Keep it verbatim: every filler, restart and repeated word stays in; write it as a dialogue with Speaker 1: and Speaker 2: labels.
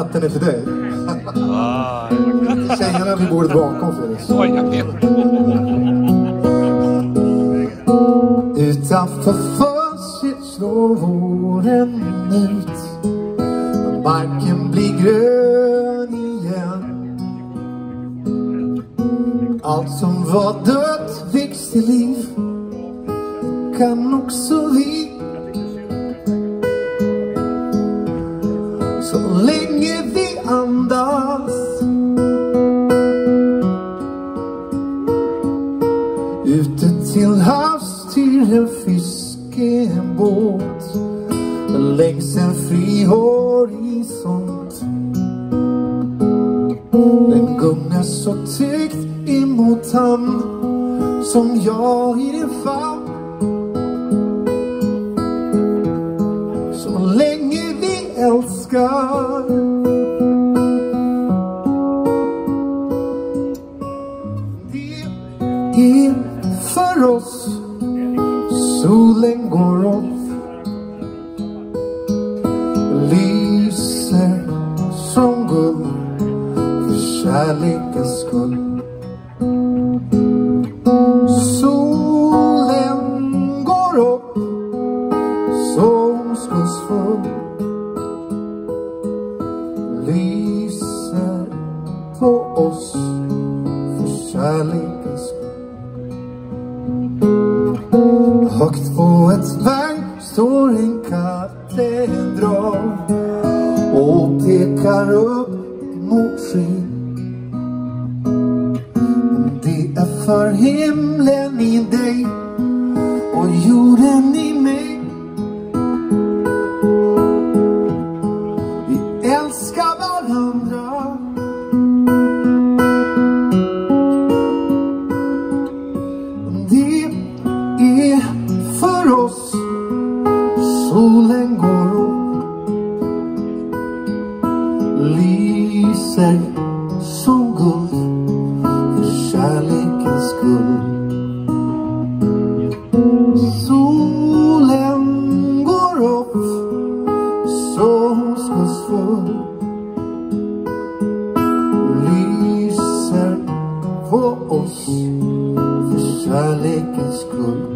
Speaker 1: natten är för dig.
Speaker 2: Ah.
Speaker 1: Tjejerna vid bordet bakom, Fredrik.
Speaker 2: Oj, jag vet.
Speaker 1: Utanför fönstret slår våren ut. Marken blir grön igen. Allt som var dött väcks till liv. Kan också vi. Så länge vi andas. Ute till havs till en fiskebåt. Längs en fri horisont. Den gungar så tyckt emot han som jag i din famn. Så länge vi älskar. Det är för oss. Solen går upp. Lyser som guld. För kärlekens skull. Solen går upp. Så oskuldsfull. Lyser på oss. För kärlekens skull. Högt på ett berg står en katedral och pekar upp mot skyn. Det är för himlen i dig och jorden i mig. Vi älskar varandra. Det är för oss. Solen går upp. Lyser som guld. För kärlekens skull. Solen går upp. Så oskuldsfull. Lyser på oss. För kärlekens skull.